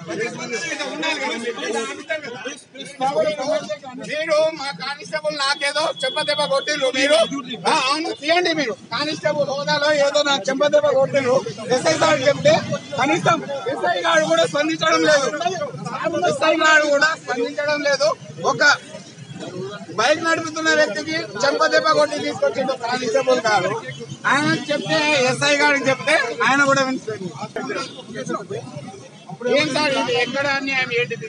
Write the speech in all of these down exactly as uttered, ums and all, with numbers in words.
మీరు మా కానిస్టేబుల్ నాకేదో చెంపదెబ్బ కొట్టిండ్రు మీరు అవును తీయండి మీరు కానిస్టేబుల్ హోదాలో ఏదో నాకు చెంపదెబ్బ కొట్టిండ్రు ఎస్ఐ గారు చెప్తే కనీసం ఎస్ఐ గారు కూడా స్పందించడం లేదు ఎస్ఐ గారు కూడా స్పందించడం లేదు ఒక బైక్ నడుపుతున్న వ్యక్తికి చెంపదెబ్బ కొట్టి తీసుకొచ్చిండు కానిస్టేబుల్ గారు ఆయన చెప్తే ఎస్ఐ గారికి చెప్తే ఆయన కూడా వినిపించండి ఏం సార్ ఇది ఎక్కడ అన్యాయం ఏంటిది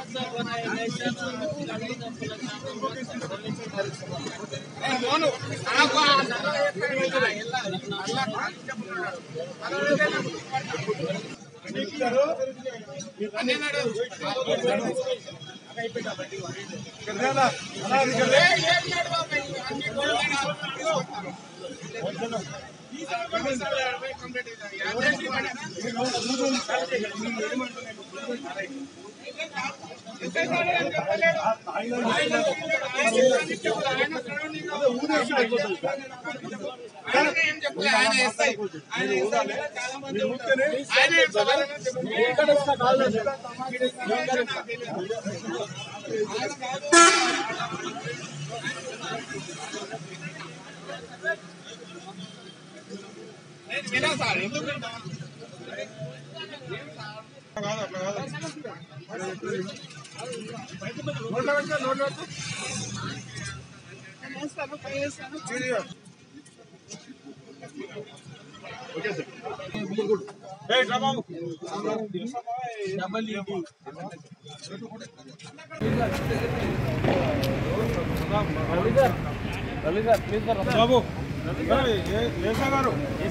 సార్ ఎందుకు బాబు ఏసా గారు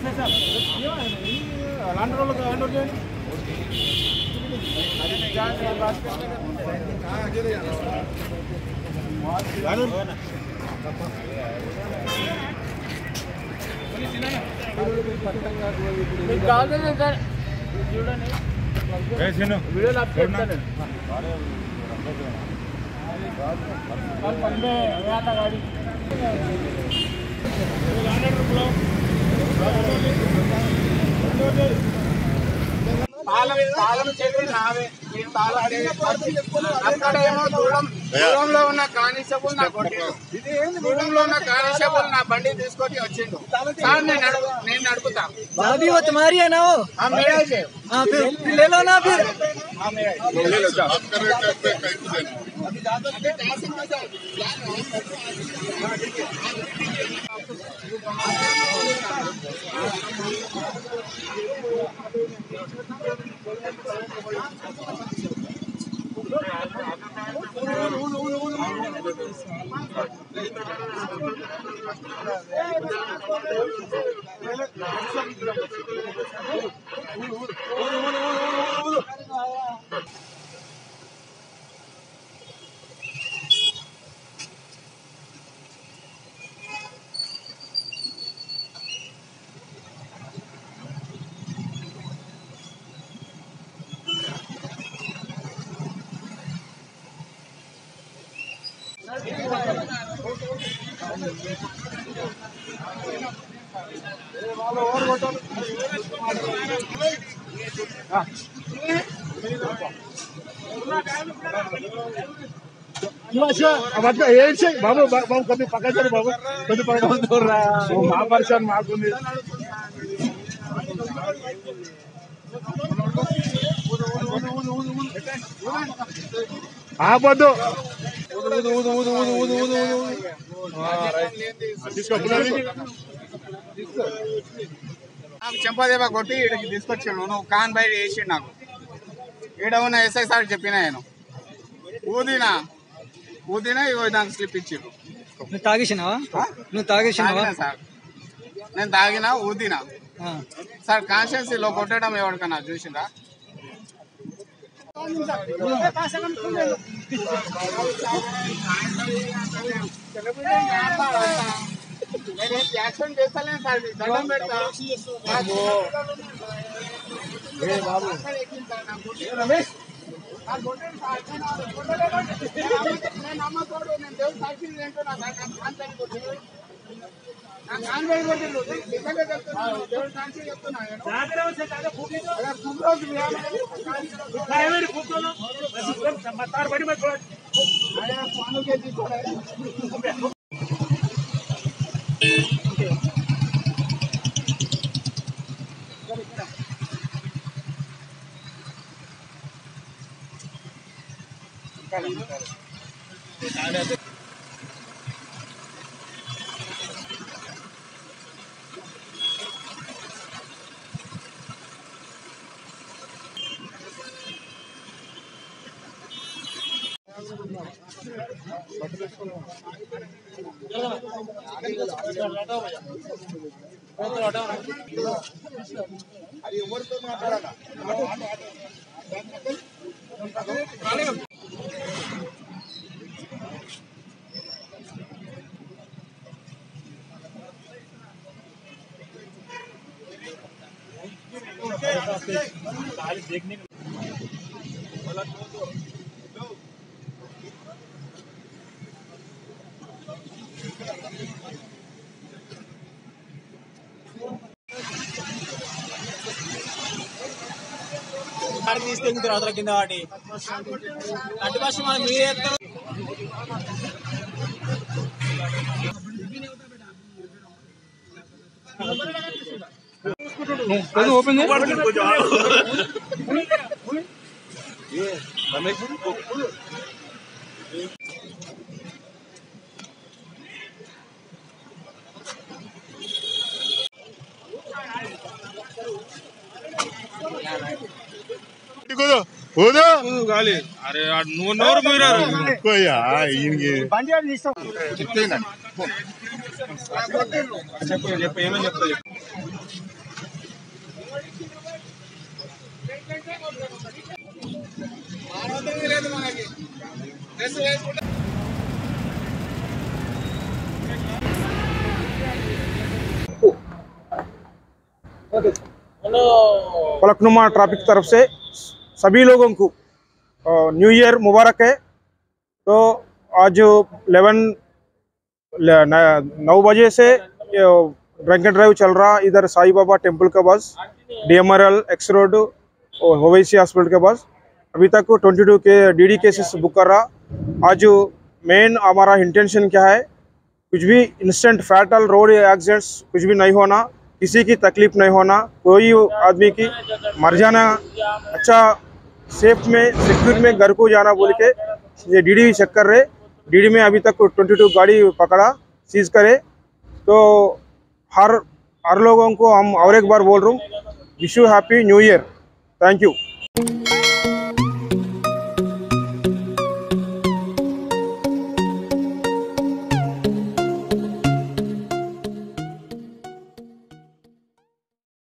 అలాంటి వాళ్ళకి హ్యాండ్ ఓవర్ చేయండి చూడండి వీడియోలో అప్లోడ్ గాడి తాళం తాళం చేసి నావే మీరు తాళం అక్కడ ఏమో దూరం దూరంలో ఉన్న కానిస్టేబుల్ నా కొట్టిండు దూరంలో ఉన్న కానిస్టేబుల్ నా బండి తీసుకొని వచ్చిండు సార్ నేను నేను నడుపుతా अभी वो तुम्हारी है ना वो हाँ मेरा ही है हाँ फिर फिर ले लो ना फिर हाँ मेरा ही ले लो బాబు బాబు కొద్ది పక్కన బాబు కొద్ది పక్కన మా పరిశ్రమ మాకుంది ఆపద్దు నాకు చెంపదేవా కొట్టి ఇక్కడికి తీసుకొచ్చాడు నువ్వు కాన్ బయట వేసిండు నాకు ఈడ ఉన్న ఎస్ఐ సార్ చెప్పిన నేను ఊదినా ఊదినా ఇగో నాకు స్లిప్ ఇచ్చిండు నువ్వు తాగేసినావా నువ్వు తాగేసినావా సార్ నేను తాగినా ఊదినా సార్ కాన్స్టిట్యున్సీలో కొట్టడం ఎవరికన్నా చూసిందా నేనేం యాక్షన్ చేస్తలేను సార్ దండం పెడతా నేను నమ్మకూడదు నేను దేవుడు సాక్షి ఏంటో నాకు కాన్వేర్ కొట్టిండు నిజంగా చెప్తున్నాను దేవుడు సాక్షి చెప్తున్నాను నేను అలా కుమ్రోజు కాయవేడి కూర్చోను మతార్ బడి మत ఆయన ఫోన్కే తీసుకోరా అది ఎవరితో మాట్లాడాలా देखने తీసుకెళ్ళిన తర్వాత కింద వాటి అటు పక్షం మీరే ఓపెన్ గాలి అరే నువ్వు నోరు పోయినారు చెప్పు చెప్పు ఏమని చెప్తా చెప్పు లేదు మనకి డ్రెస్ వేసుకుంటే फलकनुमा ट्रैफिक तरफ से सभी लोगों को न्यू ईयर मुबारक है। तो आज इलेवन नौ बजे से ड्रंक एंड ड्राइव चल रहा इधर साई बाबा टेम्पल के पास, डीएमआरएल एक्स रोड और ओवैसी हॉस्पिटल के पास। अभी तक ट्वेंटी टू के डीडी केसेस बुक कर रहा। आज मेन हमारा इंटेंशन क्या है, कुछ भी इंस्टेंट फैटल रोड एक्सीडेंट्स कुछ भी नहीं होना, किसी की तकलीफ नहीं होना, कोई आदमी की मर जाना, अच्छा सेफ में सिक्योर में घर को जाना बोल के ये डीडी चेक कर रहे। डीडी में अभी तक ट्वेंटी टू गाड़ी पकड़ा, सीज करे। तो हर हर लोगों को हम और एक बार बोल रहा हूँ, wish you happy new year. Thank you.